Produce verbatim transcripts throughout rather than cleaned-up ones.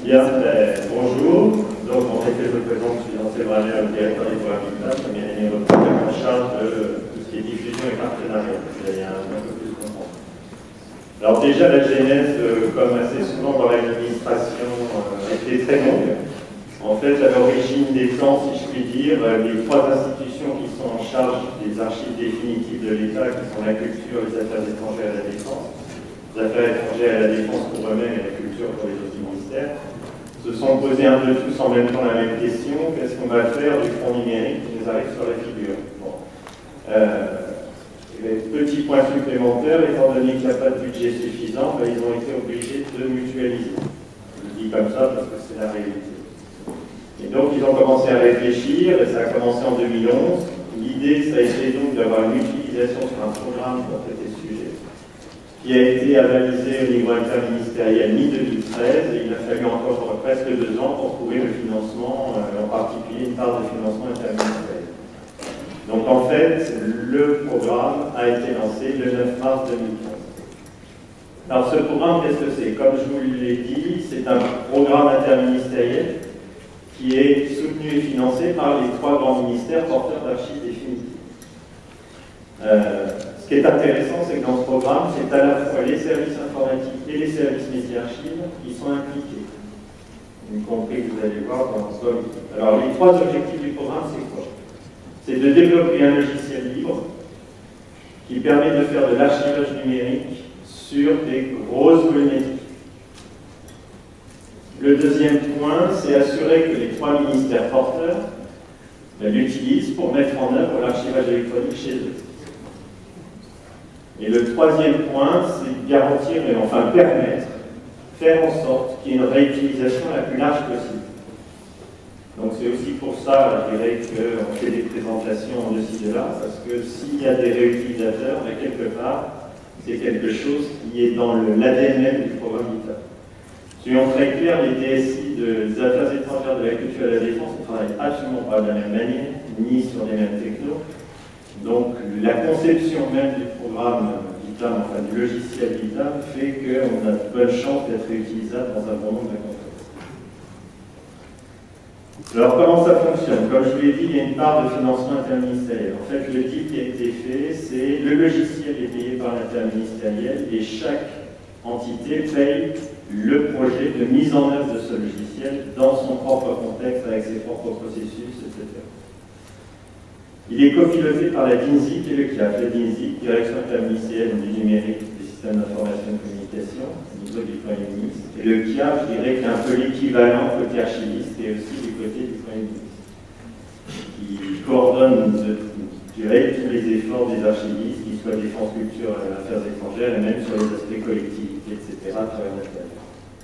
Bien, ben, bonjour. Donc, en fait, je me présente, je suis Jean-Sébastien Brunel, directeur des programmes Vital, comme il est en charge de tout ce qui est diffusion et partenariat. Vous allez un, un peu plus comprendre. Alors, déjà, la genèse, euh, comme assez souvent dans l'administration, euh, était très longue. En fait, à l'origine des temps, si je puis dire, les trois institutions qui sont en charge des archives définitives de l'État, qui sont la culture, les affaires étrangères et la défense, les affaires étrangères et la défense pour eux-mêmes et la culture pour les autres ministères, se sont posés un peu tous en même temps la même question: qu'est-ce qu'on va faire du fonds numérique qui nous arrive sur la figure? Bon. Euh, petit point supplémentaire, étant donné qu'il n'y a pas de budget suffisant, ben, ils ont été obligés de mutualiser. Je le dis comme ça parce que c'est la réalité. Et donc, ils ont commencé à réfléchir, et ça a commencé en deux mille onze. L'idée, ça a été donc d'avoir une utilisation sur un programme pour traiter ce sujet, qui a été avalisé au niveau interministériel mi-deux mille treize, et il a fallu encore presque deux ans pour trouver le financement, euh, en particulier une part de financement interministériel. Donc, en fait, le programme a été lancé le neuf mars deux mille quinze. Alors, ce programme, qu'est-ce que c'est? Comme je vous l'ai dit, c'est un programme interministériel qui est soutenu et financé par les trois grands ministères porteurs d'archives définitives. Euh, ce qui est intéressant, c'est que dans ce programme, c'est à la fois les services informatiques et les services métiers archives qui sont impliqués, y compris que vous allez voir dans ce document. Alors, les trois objectifs du programme, c'est quoi? C'est de développer un logiciel libre qui permet de faire de l'archivage numérique sur des grosses volumétries. Le deuxième point, c'est assurer que les trois ministères porteurs ben, l'utilisent pour mettre en œuvre l'archivage électronique chez eux. Et le troisième point, c'est garantir, et enfin permettre, faire en sorte qu'il y ait une réutilisation la plus large possible. Donc c'est aussi pour ça, je dirais, qu'on fait des présentations de ci, de là, parce que s'il y a des réutilisateurs, ben, quelque part, c'est quelque chose qui est dans l'A D N même du programme Vital. Soyons très clairs, les D S I de, des affaires étrangères, de la culture et de la défense ne travaillent absolument pas de la même manière, ni sur les mêmes technos. Donc la conception même du programme Vital, enfin du logiciel Vital, fait qu'on a de bonnes chances d'être utilisable dans un bon nombre de contextes. Alors comment ça fonctionne? Comme je vous l'ai dit, il y a une part de financement interministériel. En fait, le deal qui a été fait, c'est le logiciel est payé par l'interministériel et chaque entité paye le projet de mise en œuvre de ce logiciel dans son propre contexte, avec ses propres processus, et cetera. Il est copiloté par la DINSIC et le C I A F. La DINSIC, Direction interministérielle du numérique des systèmes d'information et de communication, au niveau du Premier ministre. Et le C I A F, je dirais, qui est un peu l'équivalent côté archiviste et aussi du côté du Premier ministre, qui coordonne, je dirais, tous les efforts des archivistes, qu'ils soient défense, culture, affaires étrangères, et même sur les aspects collectivités, et cetera, à travers la C I A F.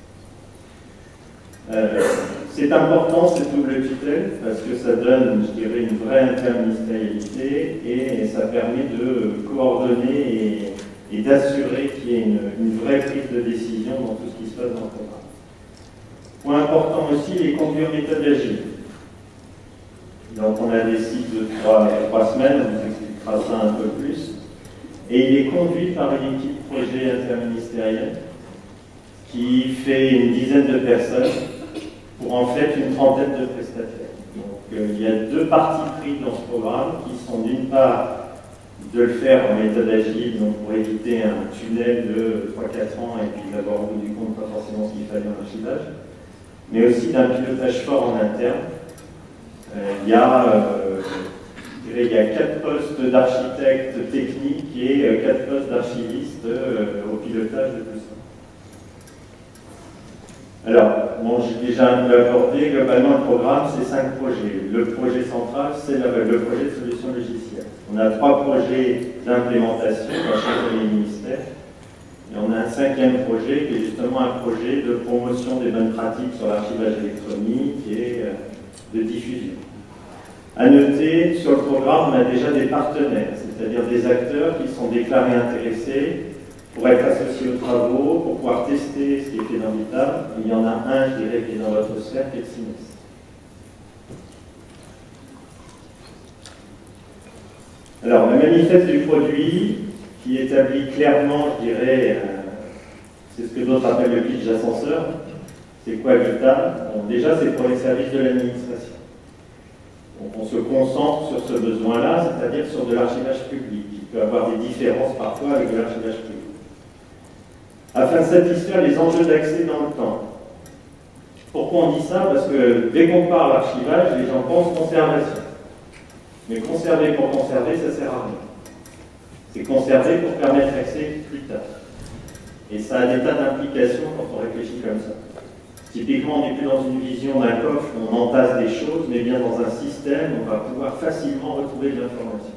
Euh, c'est important cette double tutelle parce que ça donne, je dirais, une vraie interministérialité et ça permet de coordonner et, et d'assurer qu'il y ait une, une vraie prise de décision dans tout ce qui se passe dans le programme. Point important aussi, les conduire méthode agile. Donc on a des cycles de trois, trois semaines, on vous expliquera ça un peu plus. Et il est conduit par une équipe projet interministérielle qui fait une dizaine de personnes pour en fait une trentaine de prestataires. Donc euh, il y a deux parties pris dans ce programme qui sont d'une part de le faire en méthode agile, donc pour éviter un tunnel de trois à quatre ans et puis d'avoir au bout du compte pas forcément ce qu'il fallait en archivage, mais aussi d'un pilotage fort en interne. Euh, il, y a, euh, je dirais, il y a quatre postes d'architectes techniques et euh, quatre postes d'archivistes euh, au pilotage de tout ça. Alors, bon, j'ai déjà un peu abordé, globalement le programme c'est cinq projets. Le projet central c'est le projet de solution logicielle. On a trois projets d'implémentation dans chacun des ministères. Et on a un cinquième projet qui est justement un projet de promotion des bonnes pratiques sur l'archivage électronique et de diffusion. À noter, sur le programme, on a déjà des partenaires, c'est-à-dire des acteurs qui sont déclarés intéressés pour être associés aux travaux, pour pouvoir tester ce qui est fait dans Vital. Il y en a un, je dirais, qui est dans votre sphère, qui est le Cines. Alors, le manifeste du produit, qui établit clairement, je dirais, euh, c'est ce que d'autres appellent le pitch d'ascenseur, C'est quoi Vitam? Bon, déjà, c'est pour les services de l'administration. Donc on se concentre sur ce besoin-là, c'est-à-dire sur de l'archivage public. Il peut y avoir des différences parfois avec de l'archivage public. Afin de satisfaire les enjeux d'accès dans le temps. Pourquoi on dit ça? Parce que dès qu'on parle archivage, les gens pensent conservation. Mais conserver pour conserver, ça ne sert à rien. C'est conserver pour permettre l'accès plus tard. Et ça a des tas d'implications quand on réfléchit comme ça. Typiquement, on n'est plus dans une vision d'un coffre où on entasse des choses, mais bien dans un système où on va pouvoir facilement retrouver de l'information.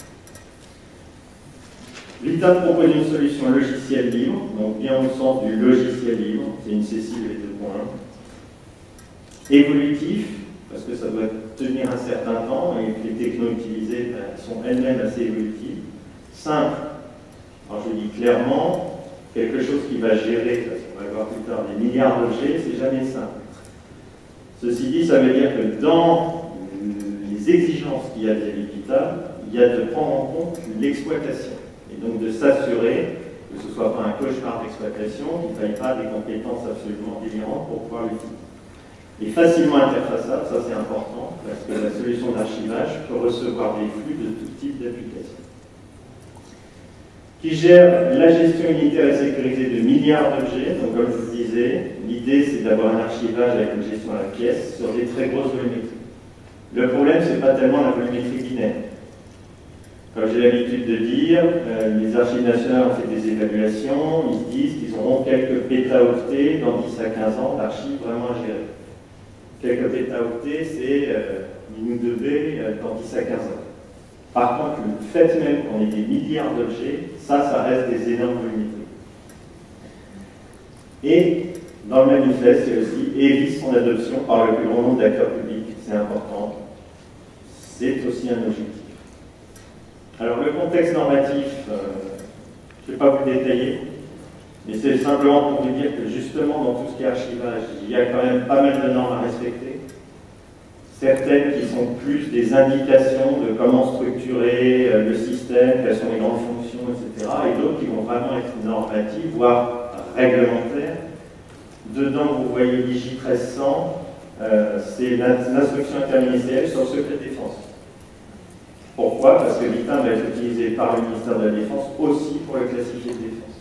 Vitam propose une solution logiciel libre, donc bien au sens du logiciel libre, c'est une Cécile et deux points. Évolutif, parce que ça doit tenir un certain temps et que les technos utilisées ben, sont elles-mêmes assez évolutives. Simple, alors je dis clairement, quelque chose qui va gérer, parce qu'on va le voir plus tard, des milliards d'objets, c'est jamais simple. Ceci dit, ça veut dire que dans les exigences qu'il y a vis-à-vis de Vitam, il y a de prendre en compte l'exploitation. Et donc de s'assurer que ce ne soit pas un cauchemar d'exploitation, qu'il ne faille pas des compétences absolument délirantes pour pouvoir l'utiliser. Et facilement interfaçable, ça c'est important, parce que la solution d'archivage peut recevoir des flux de tout type d'applications. Qui gère la gestion unitaire et sécurisée de milliards d'objets. Donc comme je vous disais, l'idée c'est d'avoir un archivage avec une gestion à la pièce sur des très grosses volumétries. Le problème, ce n'est pas tellement la volumétrie binaire. Comme j'ai l'habitude de dire, euh, les archives nationales ont fait des évaluations, ils se disent qu'ils auront quelques pétaoctets dans dix à quinze ans d'archives vraiment à gérer. Quelques pétaoctets, c'est euh, une ou deux B euh, dans dix à quinze ans. Par contre, le fait même qu'on ait des milliards d'objets, ça, ça reste des énormes volumétries. Et dans le manifeste, c'est aussi évite son adoption par le plus grand nombre d'acteurs publics, c'est important. C'est aussi un objectif. Alors le contexte normatif, euh, je ne vais pas vous le détailler, mais c'est simplement pour vous dire que justement dans tout ce qui est archivage, il y a quand même pas mal de normes à respecter. Certaines qui sont plus des indications de comment structurer euh, le système, quelles sont les grandes fonctions, et cetera. Et d'autres qui vont vraiment être normatives, voire réglementaires. Dedans, vous voyez l'I J treize cents, euh, c'est l'instruction interministérielle sur le secret défense. Pourquoi? Parce que Vitam va être utilisé par le ministère de la Défense aussi pour le classifié de défense.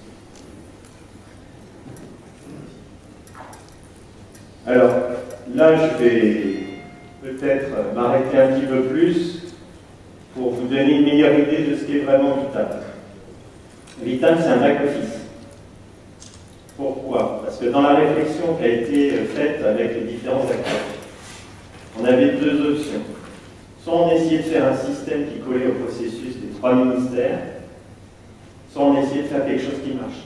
Alors, là, je vais peut-être m'arrêter un petit peu plus pour vous donner une meilleure idée de ce qu'est vraiment Vitam. Vitam, c'est un back-office. Pourquoi? Parce que dans la réflexion qui a été faite avec les différents acteurs, on avait deux options. Soit on essayait de faire un système qui collait au processus des trois ministères, soit on essayait de faire quelque chose qui marche.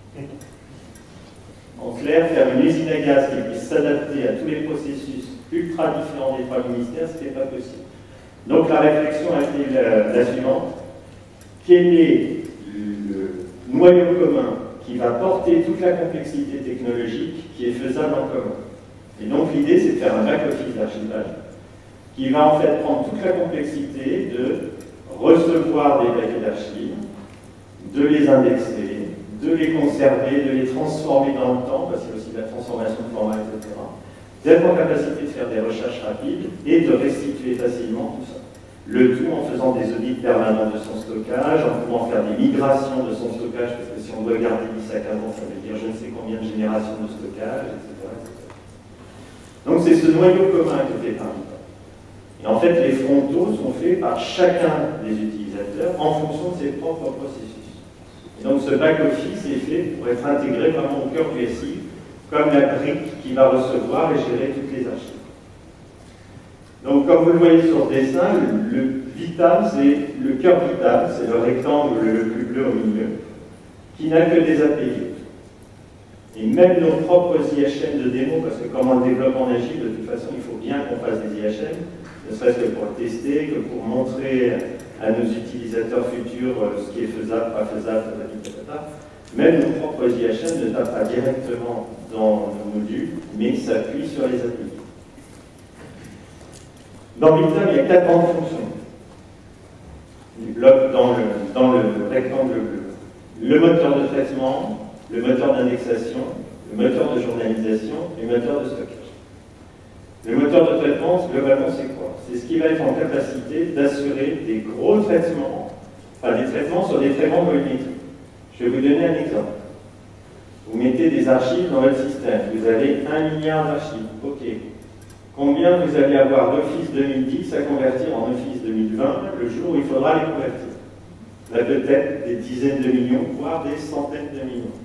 En clair, faire une usine à gaz qui puisse s'adapter à tous les processus ultra différents des trois ministères, ce n'était pas possible. Donc la réflexion a été la, la suivante. Quel est le noyau commun qui va porter toute la complexité technologique qui est faisable en commun? Et donc l'idée, c'est de faire un back-office d'archivage qui va en fait prendre toute la complexité de recevoir des paquets d'archives, de les indexer, de les conserver, de les transformer dans le temps, parce qu'il y a aussi de la transformation de format, et cetera, d'être en capacité de faire des recherches rapides et de restituer facilement tout ça. Le tout en faisant des audits permanents de son stockage, en pouvant faire des migrations de son stockage, parce que si on doit garder dix à quinze ans, ça veut dire je ne sais combien de générations de stockage, et cetera et cetera. Donc c'est ce noyau commun qui est fait par Vitam. Et en fait, les frontaux sont faits par chacun des utilisateurs en fonction de ses propres processus. Et donc ce back-office est fait pour être intégré vraiment au cœur du S I, comme la brique qui va recevoir et gérer toutes les archives. Donc comme vous le voyez sur le dessin, le, le Vitam, c'est le cœur Vitam, c'est le rectangle le plus bleu au milieu, qui n'a que des A P I. Et même nos propres I H M de démo, parce que comme on le développe en agile, de toute façon, il faut bien qu'on fasse des I H M, ne serait-ce que pour le tester, que pour montrer à nos utilisateurs futurs ce qui est faisable, pas faisable, patata. Même nos propres I H M ne tapent pas directement dans nos modules, mais s'appuient sur les A P I. Dans Vitam, il y a quatre grandes fonctions. Les blocs dans le, dans le rectangle bleu. Le moteur de traitement, le moteur d'indexation, le moteur de journalisation et le moteur de stockage. Le moteur de traitement, globalement, c'est quoi? C'est ce qui va être en capacité d'assurer des gros traitements, enfin des traitements sur des traitements volumétriques. Je vais vous donner un exemple. Vous mettez des archives dans votre système, vous avez un milliard d'archives, ok. Combien vous allez avoir d'Office deux mille dix à convertir en Office deux mille vingt le jour où il faudra les convertir? Là, peut-être des dizaines de millions, voire des centaines de millions.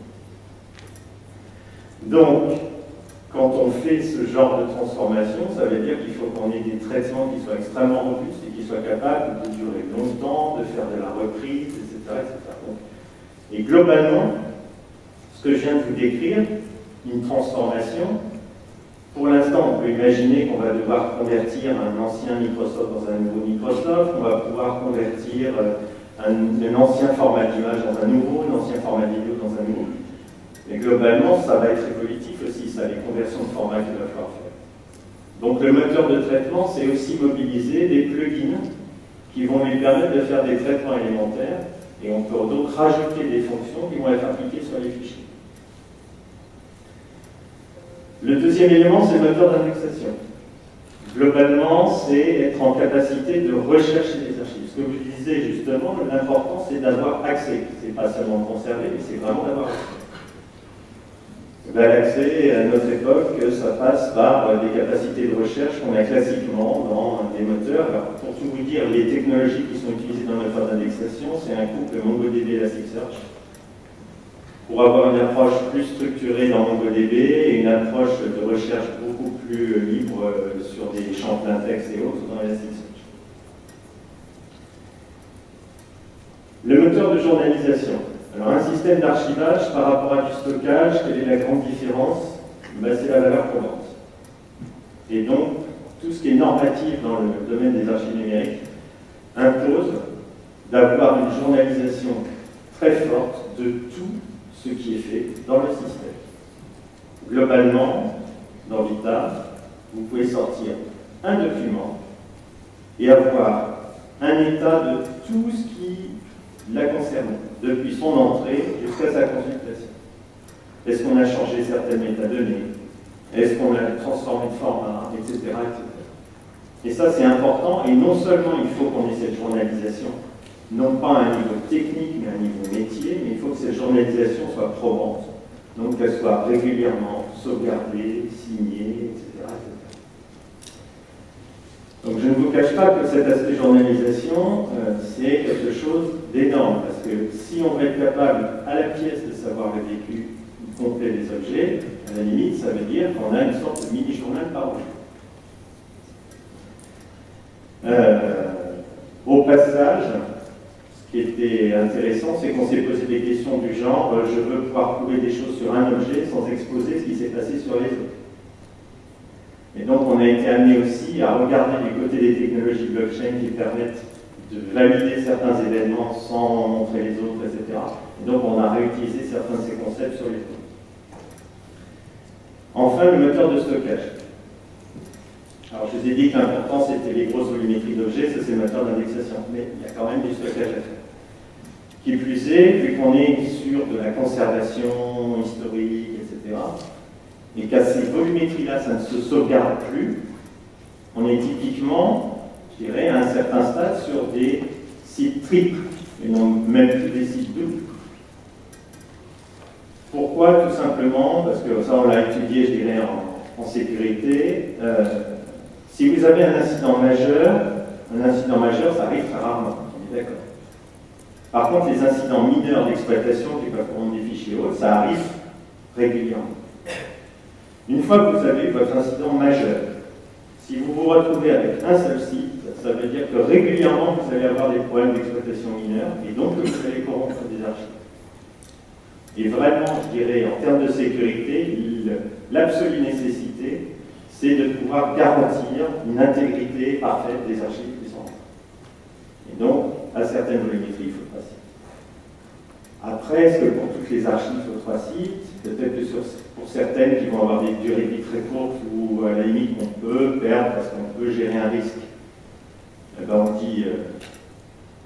Donc, quand on fait ce genre de transformation, ça veut dire qu'il faut qu'on ait des traitements qui soient extrêmement robustes et qui soient capables de durer longtemps, de faire de la reprise, et cetera et cetera. Donc, et globalement, ce que je viens de vous décrire, une transformation, pour l'instant, on peut imaginer qu'on va devoir convertir un ancien Microsoft dans un nouveau Microsoft, on va pouvoir convertir un, un ancien format d'image dans un nouveau, un ancien format vidéo dans un nouveau. Mais globalement, ça va être évolutif aussi, ça, les conversions de format qu'il va falloir faire. Donc le moteur de traitement, c'est aussi mobiliser des plugins qui vont lui permettre de faire des traitements élémentaires, et on peut donc rajouter des fonctions qui vont être appliquées sur les fichiers. Le deuxième élément, c'est le moteur d'indexation. Globalement, c'est être en capacité de rechercher les archives. Ce que je vous disais justement, l'important, c'est d'avoir accès. C'est pas seulement conserver, mais c'est vraiment d'avoir accès. L'accès, à notre époque, ça passe par des capacités de recherche qu'on a classiquement dans des moteurs. Alors, pour tout vous dire, les technologies qui sont utilisées dans le moteur d'indexation, c'est un couple MongoDB et Elasticsearch. Pour avoir une approche plus structurée dans MongoDB et une approche de recherche beaucoup plus libre sur des champs plein texte et autres dans Elasticsearch. Le moteur de journalisation. Alors, un système d'archivage par rapport à du stockage, quelle est la grande différence? Ben, c'est la valeur courante. Et donc, tout ce qui est normatif dans le domaine des archives numériques impose d'avoir une journalisation très forte de tout ce qui est fait dans le système. Globalement, dans Vita, vous pouvez sortir un document et avoir un état de tout ce qui l'a concerné, depuis son entrée jusqu'à sa consultation. Est-ce qu'on a changé certaines métadonnées? Est-ce qu'on a transformé de format, et cetera, et cetera. Et ça, c'est important, et non seulement il faut qu'on ait cette journalisation, non pas à un niveau technique, mais à un niveau métier, mais il faut que cette journalisation soit probante, donc qu'elle soit régulièrement sauvegardée, signée, et cetera, et cetera. Donc je ne vous cache pas que cet aspect journalisation, euh, c'est quelque chose d'énorme, parce que si on veut être capable à la pièce de savoir le vécu complet des objets, à la limite, ça veut dire qu'on a une sorte de mini-journal par objet. Euh, au passage, ce qui était intéressant, c'est qu'on s'est posé des questions du genre euh, je veux pouvoir prouver des choses sur un objet sans exposer ce qui s'est passé sur les autres. Et donc on a été amené aussi à regarder du côté des technologies blockchain qui permettent de valider certains événements sans montrer les autres, et cetera. Et donc on a réutilisé certains de ces concepts sur les autres. Enfin, le moteur de stockage. Alors je vous ai dit que l'important c'était les grosses volumétries d'objets, ça c'est le moteur d'indexation, mais il y a quand même du stockage à faire. Qui plus est, vu qu'on est sur de la conservation historique, et cetera, et qu'à ces volumétries-là, ça ne se sauvegarde plus, on est typiquement, je dirais, à un certain stade sur des sites triples, et non même plus des sites doubles. Pourquoi? Tout simplement, parce que ça on l'a étudié, je dirais, en, en sécurité. Euh, si vous avez un incident majeur, un incident majeur, ça arrive très rarement, on est d'accord. Par contre, les incidents mineurs d'exploitation, qui peuvent prendre des fichiers hauts, ça arrive régulièrement. Une fois que vous avez votre incident majeur, si vous vous retrouvez avec un seul site, ça veut dire que régulièrement vous allez avoir des problèmes d'exploitation mineure et donc que vous allez corrompre des archives. Et vraiment, je dirais, en termes de sécurité, l'absolue nécessité, c'est de pouvoir garantir une intégrité parfaite des archives qui sont là. Et donc, à certaines volumétries, il faut trois sites. Après, est-ce que pour toutes les archives, il faut trois sites? Peut-être que sur, pour certaines qui vont avoir des durées de vie très courtes ou à la limite on peut perdre parce qu'on peut gérer un risque. Eh ben, on dit, euh,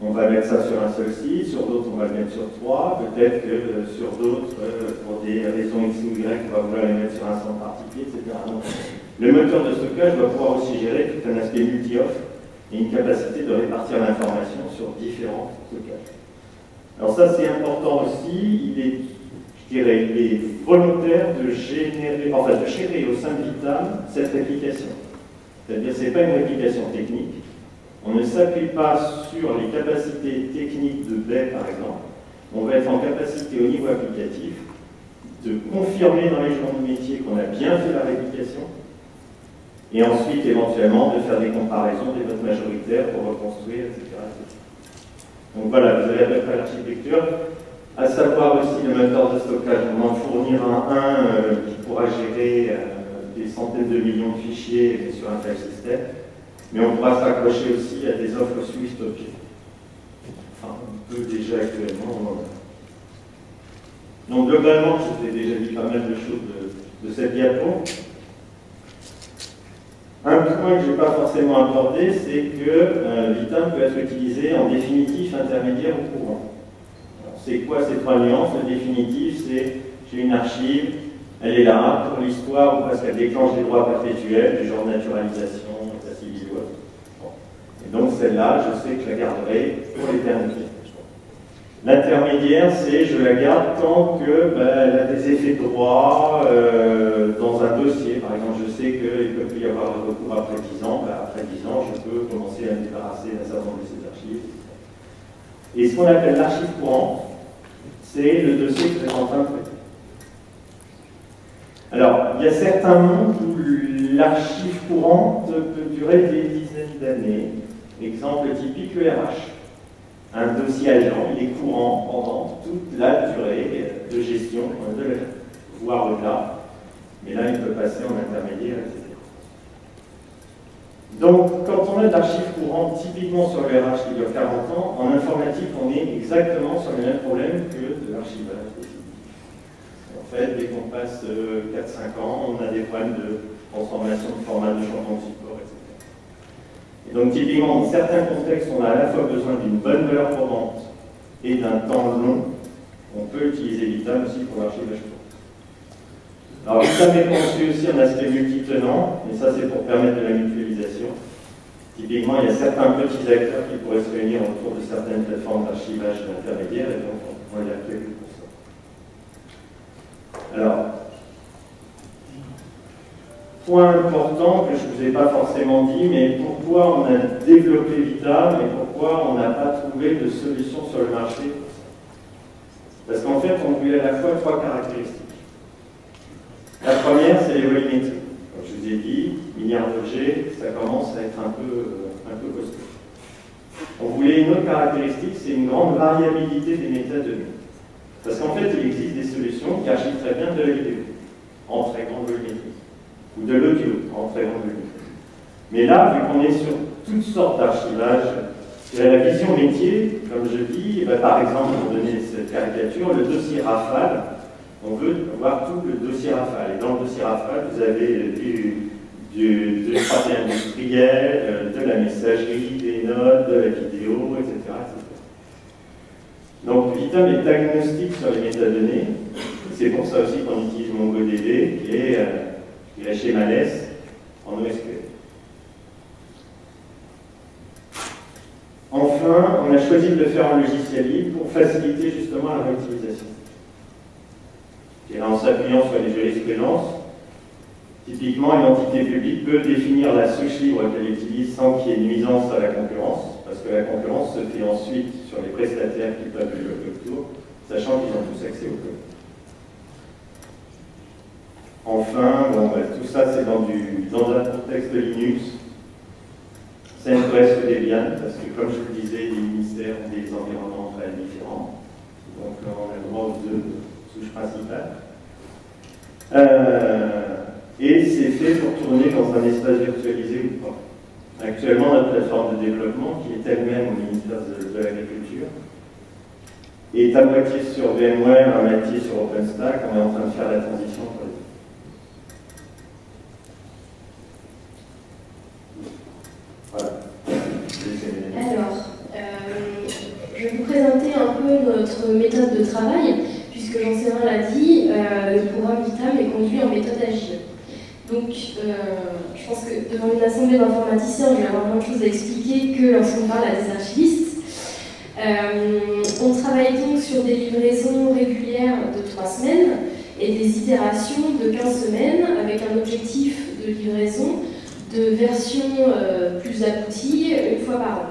on va mettre ça sur un seul site, sur d'autres on va le mettre sur trois, peut-être que euh, sur d'autres, euh, pour des raisons X ou Y, on va vouloir les mettre sur un centre particulier, et cetera. Donc, le moteur de stockage va pouvoir aussi gérer tout un aspect multi-off et une capacité de répartir l'information sur différents stockages. Alors ça c'est important aussi, il est, je dirais, il est volontaire de générer, enfin de gérer au sein de Vitam cette réplication. C'est-à-dire que ce n'est pas une réplication technique, on ne s'appuie pas sur les capacités techniques de B E P par exemple, on va être en capacité au niveau applicatif de confirmer dans les journaux de métier qu'on a bien fait la réplication et ensuite éventuellement de faire des comparaisons des votes majoritaires pour reconstruire, et cetera. Donc voilà, vous avez à peu près l'architecture, à savoir aussi le moteur de stockage. On en fournira un euh, qui pourra gérer euh, des centaines de millions de fichiers sur un tel système, mais on pourra s'accrocher aussi à des offres Swift Object. Enfin, on peut déjà actuellement en avoir. Donc globalement, je vous ai déjà dit pas mal de choses de, de cette diapo. Un point que je n'ai pas forcément abordé, c'est que euh, Vitam peut être utilisé en définitif, intermédiaire ou courant. C'est quoi ces trois nuances? Le définitif, c'est j'ai une archive, elle est là pour l'histoire ou parce qu'elle déclenche des droits perpétuels, du genre naturalisation, état civil ou autre. Bon. Et donc celle-là, je sais que je la garderai pour l'éternité. L'intermédiaire, c'est je la garde tant qu'elle ben, a des effets de droit euh, dans un dossier. Par exemple, je sais qu'il peut plus y avoir de recours après dix ans. Ben, après dix ans, je peux commencer à me débarrasser d'un certain nombre de ces archives. Et ce qu'on appelle l'archive courante, c'est le dossier que je suis en train de traiter. Alors, il y a certains mondes où l'archive courante peut durer des dizaines d'années. Exemple typique, le R H. Un dossier agent, il est courant pendant toute la durée de gestion de l'agent, voire au-delà. Mais là, il peut passer en intermédiaire, et cetera. Donc, quand on a de l'archive courante, typiquement sur le R H qui dure quarante ans, en informatique, on est exactement sur le même problème que de l'archivage définitif. En fait, dès qu'on passe quatre cinq ans, on a des problèmes de transformation de format de changement de support, et cetera. Et donc, typiquement, dans certains contextes, on a à la fois besoin d'une bonne valeur courante et d'un temps long. On peut utiliser Vitam aussi pour l'archivage courant. Alors, Vitam est conçu aussi en aspect multitenant, mais ça, c'est pour permettre de la mutualisation. Typiquement, il y a certains petits acteurs qui pourraient se réunir autour de certaines plateformes d'archivage intermédiaires, et donc on va y appeler pour ça. Alors, point important que je ne vous ai pas forcément dit, mais pourquoi on a développé Vitam et pourquoi on n'a pas trouvé de solution sur le marché? Parce qu'en fait, on voulait à la fois trois caractéristiques. La première, c'est les volumétries. Comme je vous ai dit, milliards d'objets, ça commence à être un peu, un peu costaud. On voulait une autre caractéristique, c'est une grande variabilité des métadonnées. Parce qu'en fait, il existe des solutions qui archivent très bien de la vidéo, en très grande volumétrie, ou de l'audio, en très grande volumétrie. Mais là, vu qu'on est sur toutes sortes d'archivages, la vision métier, comme je dis, eh bien, par exemple, pour donner cette caricature, le dossier Rafale, on veut voir tout le dossier Rafale. Et dans le dossier Rafale, vous avez du, du, du tracé industriel, de la messagerie, des notes, de la vidéo, et cetera, et cetera. Donc, Vitam est agnostique sur les métadonnées. C'est pour ça aussi qu'on utilise MongoDB, qui est, euh, qui est schémaless en O S Q L. Enfin, on a choisi de le faire en logiciel libre pour faciliter justement la réutilisation. Et là, en s'appuyant sur les jurisprudences, typiquement, une entité publique peut définir la souche libre qu'elle utilise sans qu'il y ait de nuisance à la concurrence, parce que la concurrence se fait ensuite sur les prestataires qui peuvent développer autour, sachant qu'ils ont tous accès au code. Enfin, bon, bah, tout ça, c'est dans, du, dans un contexte de Linux. CentOS ou Debian, parce que comme je vous le disais, les ministères ont des environnements très différents. Donc là, on a le droit aux deux souches principales. Euh, et c'est fait pour tourner dans un espace virtualisé ou pas. Actuellement, notre plateforme de développement, qui est elle-même au ministère de, de l'Agriculture, est à moitié sur VMware, à moitié sur OpenStack. On est en train de faire la transition pour les deux. Voilà. Alors, euh, méthode de travail, puisque Jean-Séverin l'a dit, euh, le programme Vitam est conduit en méthode agile. Donc, euh, je pense que devant une assemblée d'informaticiens, je vais avoir plein de choses à expliquer que lorsqu'on parle à des archivistes. Euh, on travaille donc sur des livraisons régulières de trois semaines et des itérations de quinze semaines avec un objectif de livraison de versions euh, plus abouties une fois par an.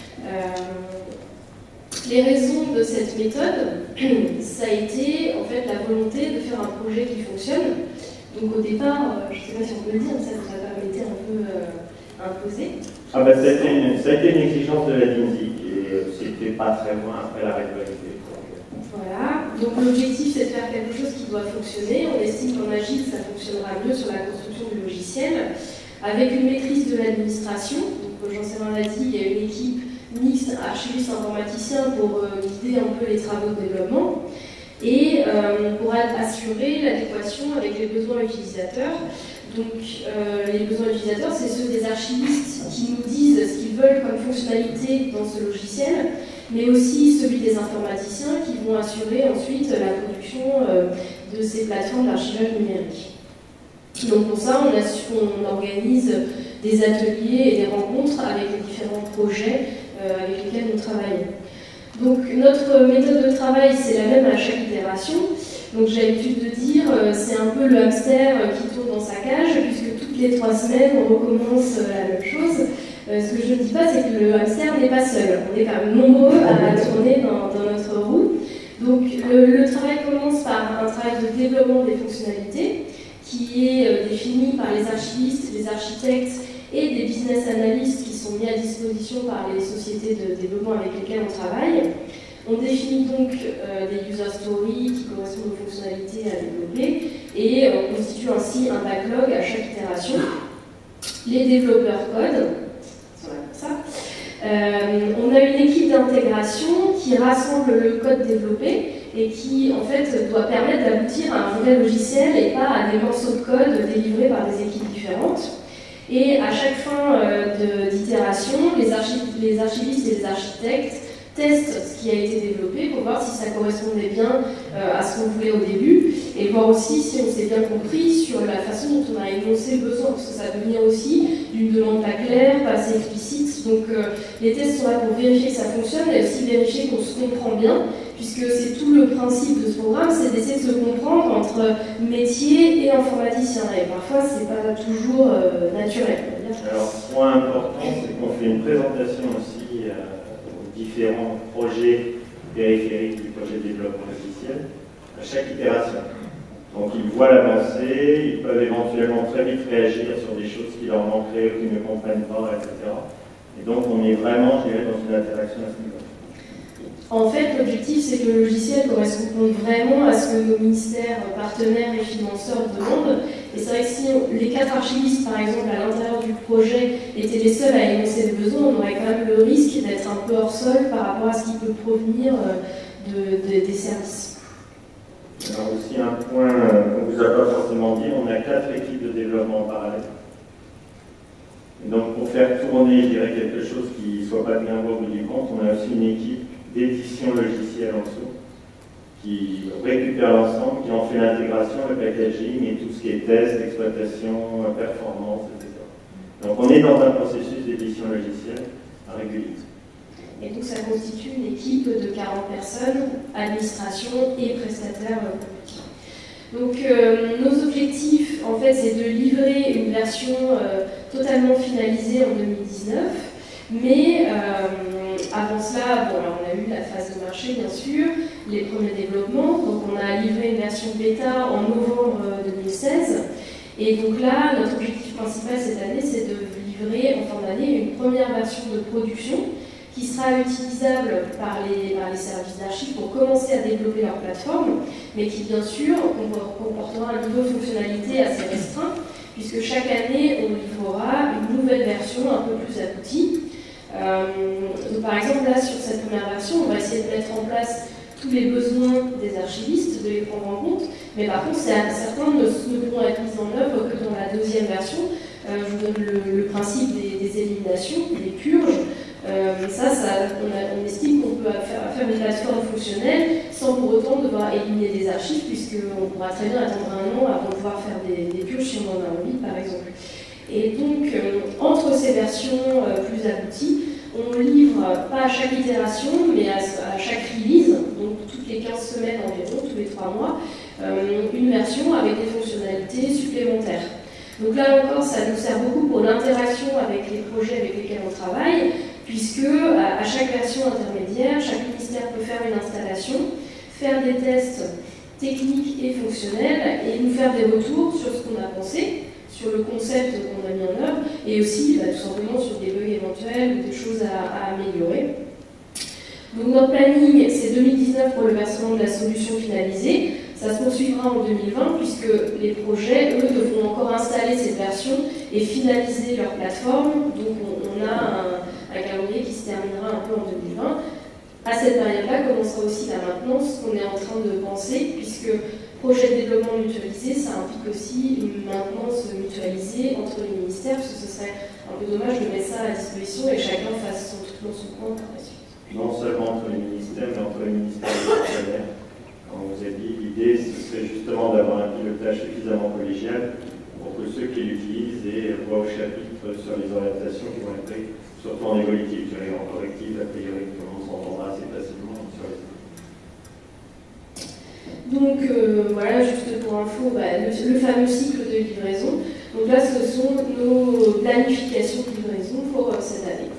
Euh, les raisons de cette méthode, ça a été en fait la volonté de faire un projet qui fonctionne. Donc au départ, je ne sais pas si on peut le dire, ça nous a pas été un peu euh, imposé. Ah ben, ça, a été une, ça a été une exigence de la D I N S I et c'était pas très loin après la régularisation. Voilà, donc l'objectif c'est de faire quelque chose qui doit fonctionner. On estime qu'en Agile ça fonctionnera mieux sur la construction du logiciel, avec une maîtrise de l'administration. Donc Jean-Séverin l'a dit, il y a une équipe mixte archiviste informaticien pour euh, guider un peu les travaux de développement et euh, pour assurer l'adéquation avec les besoins utilisateurs. Donc euh, les besoins utilisateurs, c'est ceux des archivistes qui nous disent ce qu'ils veulent comme fonctionnalité dans ce logiciel, mais aussi celui des informaticiens qui vont assurer ensuite la production euh, de ces plateformes d'archivage numérique. Donc pour ça, on, assure, on organise des ateliers et des rencontres avec les différents projets euh, avec lesquels nous travaillons. Donc notre méthode de travail, c'est la même à chaque itération. Donc j'ai l'habitude de dire, euh, c'est un peu le hamster qui tourne dans sa cage, puisque toutes les trois semaines, on recommence euh, la même chose. Euh, ce que je ne dis pas, c'est que le hamster n'est pas seul. On est quand même nombreux à tourner dans, dans notre roue. Donc le, le travail commence par un travail de développement des fonctionnalités, qui est euh, défini par les archivistes, les architectes et des business analysts qui sont mis à disposition par les sociétés de développement avec lesquelles on travaille. On définit donc euh, des user stories qui correspondent aux fonctionnalités à développer et on constitue ainsi un backlog à chaque itération. Les développeurs code, voilà comme ça. Euh, on a une équipe d'intégration qui rassemble le code développé et qui en fait doit permettre d'aboutir à un vrai logiciel et pas à des morceaux de code délivrés par des équipes différentes. Et à chaque fin euh, d'itération, les, archi les archivistes et les architectes testent ce qui a été développé pour voir si ça correspondait bien euh, à ce qu'on voulait au début et voir aussi si on s'est bien compris sur la façon dont on a énoncé le besoin, parce que ça peut venir aussi d'une demande pas claire, pas assez explicite. Donc euh, les tests sont là pour vérifier que ça fonctionne et aussi vérifier qu'on se comprend bien, puisque c'est tout le principe de ce programme, c'est d'essayer de se comprendre entre métier et informaticien. Et parfois, c'est pas toujours euh, naturel. Alors, point important, c'est qu'on fait une présentation aussi euh, aux différents projets périphériques du projet de développement logiciel à chaque itération. Donc, ils voient l'avancée, ils peuvent éventuellement très vite réagir sur des choses qui leur manqueraient ou qu'ils ne comprennent pas, et cetera. Et donc, on est vraiment, je dirais, dans une interaction à ce niveau. En fait, l'objectif, c'est que le logiciel corresponde vraiment à ce que nos ministères partenaires et financeurs demandent. Et c'est vrai que si on, les quatre archivistes, par exemple, à l'intérieur du projet, étaient les seuls à énoncer le besoin, on aurait quand même le risque d'être un peu hors sol par rapport à ce qui peut provenir de, de, des services. Alors aussi un point qu'on ne vous a pas forcément dit, on a quatre équipes de développement en parallèle. Et donc pour faire tourner, je dirais, quelque chose qui ne soit pas bien au bout du compte, on a aussi une équipe d'édition logicielle en dessous, qui récupère l'ensemble, qui en fait l'intégration, le packaging et tout ce qui est test, exploitation, performance, et cetera. Donc on est dans un processus d'édition logicielle régulier. Et donc ça constitue une équipe de quarante personnes, administration et prestataires publics. Donc euh, nos objectifs, en fait, c'est de livrer une version euh, totalement finalisée en deux mille dix-neuf, mais euh, avant cela, bon, alors on a eu la phase de marché, bien sûr, les premiers développements. Donc on a livré une version bêta en novembre deux mille seize. Et donc là, notre objectif principal cette année, c'est de livrer en fin d'année une première version de production qui sera utilisable par les, par les services d'archives pour commencer à développer leur plateforme, mais qui bien sûr comportera un niveau de fonctionnalité assez restreint, puisque chaque année on livrera une nouvelle version un peu plus aboutie. Euh, donc par exemple là sur cette première version, on va essayer de mettre en place tous les besoins des archivistes, de les prendre en compte, mais par contre certains ne, ne pourront être mis en œuvre que dans la deuxième version. Euh, je vous donne le, le principe des, des éliminations, des purges. Euh, ça, ça on, a, on estime qu'on peut faire, faire une plateforme fonctionnelle sans pour autant devoir éliminer des archives, puisqu'on pourra très bien attendre un an avant de pouvoir faire des, des pioches sur MonDB, par exemple. Et donc, euh, entre ces versions euh, plus abouties, on livre, pas à chaque itération, mais à, à chaque release, donc toutes les quinze semaines environ, tous les trois mois, euh, une version avec des fonctionnalités supplémentaires. Donc là encore, ça nous sert beaucoup pour l'interaction avec les projets avec lesquels on travaille, puisque à, à chaque version intermédiaire, chaque ministère peut faire une installation, faire des tests techniques et fonctionnels, et nous faire des retours sur ce qu'on a pensé, sur le concept qu'on a mis en œuvre, et aussi bah, tout simplement sur des bugs éventuels ou des choses à, à améliorer. Donc notre planning, c'est deux mille dix-neuf pour le versement de la solution finalisée. Ça se poursuivra en deux mille vingt puisque les projets, eux, devront encore installer cette version et finaliser leur plateforme. Donc on, on a un, un calendrier qui se terminera un peu en deux mille vingt. À cette période-là commencera aussi la maintenance qu'on est en train de penser, puisque projet de développement mutualisé, ça implique aussi une maintenance mutualisée entre les ministères, parce que ce serait un peu dommage de mettre ça à disposition et chacun fasse son truc dans son coin par la suite. Non seulement entre les ministères, mais entre les ministères et les partenaires. Comme vous avez dit, l'idée, ce serait justement d'avoir un pilotage suffisamment collégial pour que ceux qui l'utilisent aient voix au chapitre sur les orientations qui vont être prises, surtout en évolutif. Sur les en correctif, a priori, tout le monde s'entendra assez facilement sur les. Donc euh, voilà, juste pour info, bah, le, le fameux cycle de livraison. Donc là, ce sont nos planifications de livraison pour euh, cette année.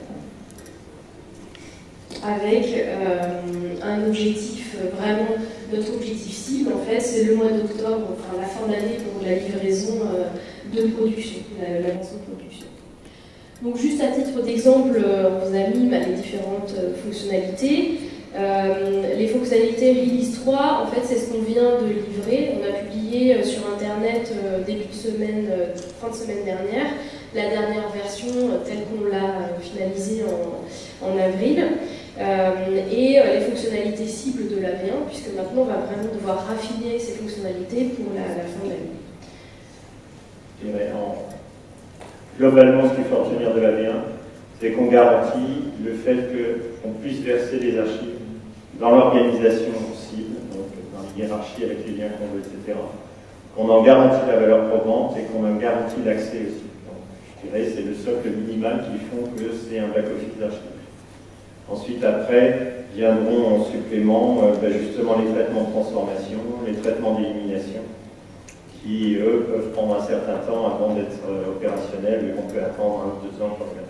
Avec euh, un objectif, euh, vraiment, notre objectif cible, en fait, c'est le mois d'octobre, enfin la fin d'année pour la livraison euh, de production, la, la lancement de production. Donc juste à titre d'exemple, euh, on vous a mis bah, les différentes euh, fonctionnalités. Euh, les fonctionnalités Release trois, en fait, c'est ce qu'on vient de livrer. On a publié euh, sur Internet euh, début de semaine, euh, fin de semaine dernière, la dernière version euh, telle qu'on l'a euh, finalisée en, en avril. Euh, et euh, les fonctionnalités cibles de l'A V un, puisque maintenant on va vraiment devoir raffiner ces fonctionnalités pour la, la fin de l'année. Globalement, ce qu'il faut retenir de l'A V un, c'est qu'on garantit le fait qu'on puisse verser les archives dans l'organisation cible, donc dans les hiérarchies avec les liens qu'on veut, et cetera. Qu'on en garantit la valeur probante et qu'on en garantit l'accès aussi. Donc, je dirais c'est le socle minimal qui font que c'est un back-office d'archives. Ensuite, après, viendront en supplément euh, ben justement les traitements de transformation, les traitements d'élimination, qui, eux, peuvent prendre un certain temps avant d'être euh, opérationnels, mais qu'on peut attendre un ou deux ans pour le faire.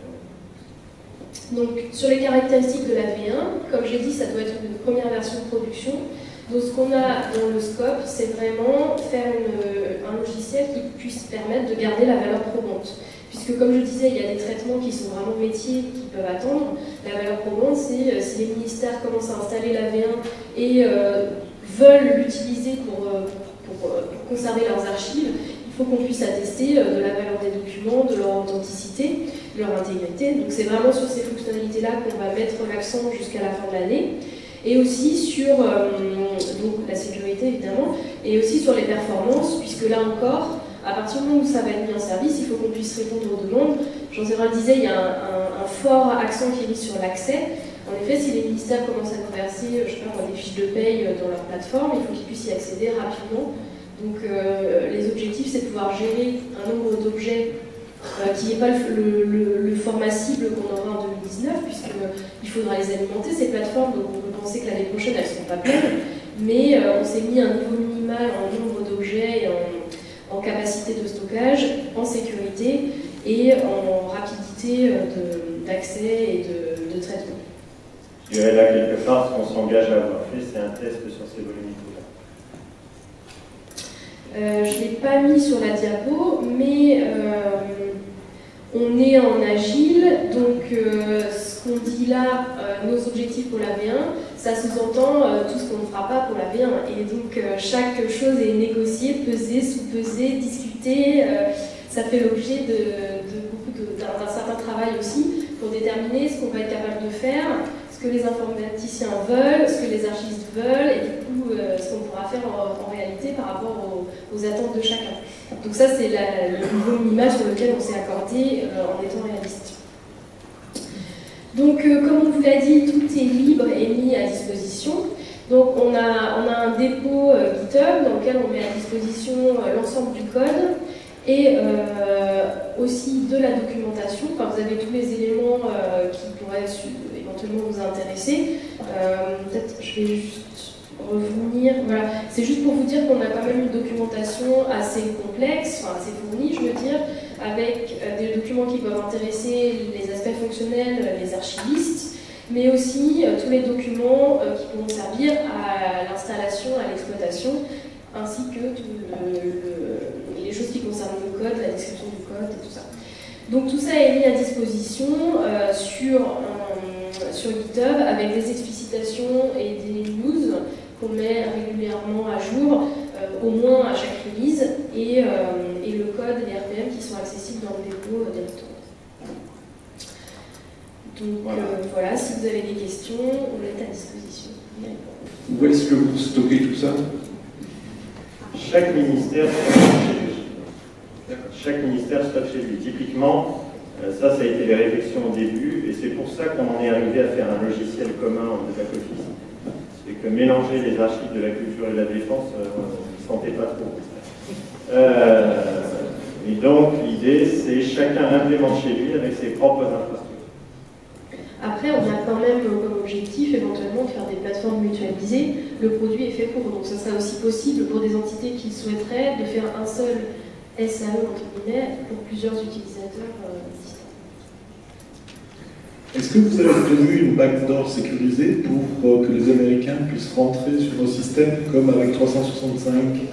Donc, sur les caractéristiques de l'A V un, comme j'ai dit, ça doit être une première version de production. Donc, ce qu'on a dans le scope, c'est vraiment faire une, un logiciel qui puisse permettre de garder la valeur probante. Puisque, comme je disais, il y a des traitements qui sont vraiment métiers, qui peuvent attendre. La valeur probante, c'est euh, si les ministères commencent à installer l'A V un et euh, veulent l'utiliser pour, euh, pour, pour, pour conserver leurs archives, il faut qu'on puisse attester euh, de la valeur des documents, de leur authenticité, de leur intégrité. Donc c'est vraiment sur ces fonctionnalités-là qu'on va mettre l'accent jusqu'à la fin de l'année. Et aussi sur euh, donc la sécurité, évidemment, et aussi sur les performances, puisque là encore, à partir du moment où ça va être mis en service, il faut qu'on puisse répondre aux demandes. Jean-Sébastien le disait, il y a un, un, un fort accent qui est mis sur l'accès. En effet, si les ministères commencent à nous verser, je sais pas, des fiches de paye dans leur plateforme, il faut qu'ils puissent y accéder rapidement. Donc euh, les objectifs, c'est de pouvoir gérer un nombre d'objets euh, qui n'est pas le, le, le, le format cible qu'on aura en deux mille dix-neuf, puisqu'il faudra les alimenter, ces plateformes, donc on peut penser que l'année prochaine, elles ne seront pas pleines, mais euh, on s'est mis un niveau minimal en nombre d'objets et en en capacité de stockage, en sécurité et en rapidité d'accès et de, de traitement. Je dirais là quelque part, ce qu'on s'engage à avoir fait, c'est un test sur ces volumes. Euh, je ne l'ai pas mis sur la diapo, mais euh, on est en agile, donc euh, ce qu'on dit là, euh, nos objectifs pour l'A V un, ça sous-entend euh, tout ce qu'on ne fera pas pour l'A V un. Et donc euh, chaque chose est négociée, pesée, sous-pesée, discutée. Euh, ça fait l'objet de, de beaucoup d'un certain travail aussi pour déterminer ce qu'on va être capable de faire, ce que les informaticiens veulent, ce que les archivistes veulent, et du coup euh, ce qu'on pourra faire en, en réalité par rapport aux, aux attentes de chacun. Donc ça c'est le niveau minimal sur lequel on s'est accordé euh, en étant réaliste. Donc, euh, comme on vous l'a dit, tout est libre et mis à disposition. Donc on a, on a un dépôt euh, GitHub dans lequel on met à disposition euh, l'ensemble du code et euh, aussi de la documentation. Enfin, vous avez tous les éléments euh, qui pourraient éventuellement vous intéresser. Euh, Peut-être je vais juste revenir. Voilà. C'est juste pour vous dire qu'on a quand même une documentation assez complexe, enfin assez fournie, je veux dire, avec euh, des documents qui peuvent intéresser les aspects fonctionnels, les archivistes, mais aussi euh, tous les documents euh, qui pourront servir à l'installation, à l'exploitation, ainsi que tout le, le, les choses qui concernent le code, la description du code et tout ça. Donc tout ça est mis à disposition euh, sur, euh, sur GitHub avec des explicitations et des news qu'on met régulièrement à jour, euh, au moins à chaque release, et, euh, et le code et les R P M qui sont accessibles dans le dépôt euh, directement. Donc voilà. Euh, voilà, si vous avez des questions, on est à disposition. Où est-ce que vous stockez tout ça? Chaque ministère stocke chez lui. Chaque ministère stocke chez lui. Typiquement, euh, ça, ça a été les réflexions au début, et c'est pour ça qu'on en est arrivé à faire un logiciel commun de back-office. C'est que mélanger les archives de la culture et de la défense, euh, on ne sentait pas trop. Euh, et donc, l'idée, c'est chacun implémente chez lui avec ses propres infrastructures. Après, on a quand même comme objectif éventuellement de faire des plateformes mutualisées. Le produit est fait pour, donc ça sera aussi possible pour des entités qui souhaiteraient de faire un seul S A E entre guillemets pour plusieurs utilisateurs euh, distants. Est-ce que vous avez prévu une backdoor sécurisée pour euh, que les Américains puissent rentrer sur nos systèmes comme avec trois cent soixante-cinq?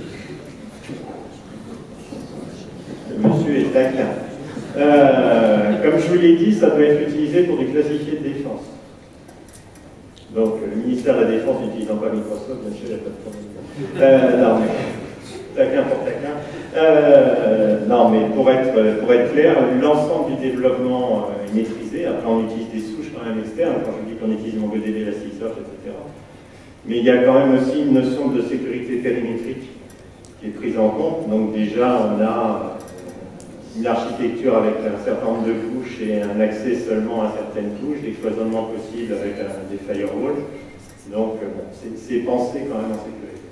Le monsieur est taquin. Euh, comme je vous l'ai dit, ça doit être utilisé pour des classifiés de défense. Donc, le ministère de la Défense n'utilisant pas Microsoft, bien sûr, il n'y a pas de problème. Euh, non, mais taquin pour taquin. Euh, non, mais pour être, pour être clair, l'ensemble du développement est maîtrisé. Après, on utilise des souches quand même externes, quand je dis qu'on utilise MongoDB, Elasticsearch, et cetera. Mais il y a quand même aussi une notion de sécurité périmétrique qui est prise en compte. Donc, déjà, on a une architecture avec un certain nombre de couches et un accès seulement à certaines couches, des cloisonnements possibles avec un, des firewalls. Donc, bon, c'est pensé quand même en sécurité.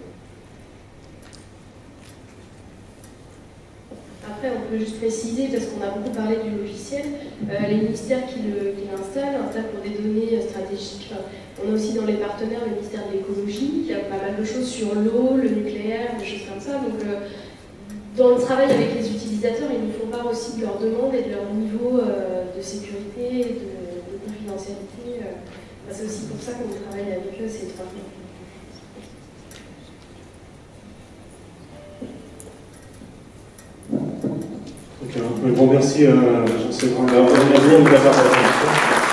Après, on peut juste préciser, parce qu'on a beaucoup parlé du logiciel, euh, les ministères qui l'installent, installent pour des données stratégiques. Enfin, on a aussi dans les partenaires le ministère de l'écologie, qui a pas mal de choses sur l'eau, le nucléaire, des choses comme ça. Donc, euh, dans le travail avec les utilisateurs, ils nous font part aussi de leurs demandes et de leur niveau euh, de sécurité et de, de confidentialité. Euh, bah, c'est aussi pour ça qu'on travaille avec eux ces trois mois. Ok, on peut remercier euh, Jean-Séverin. Alors, merci de nous avoir participé.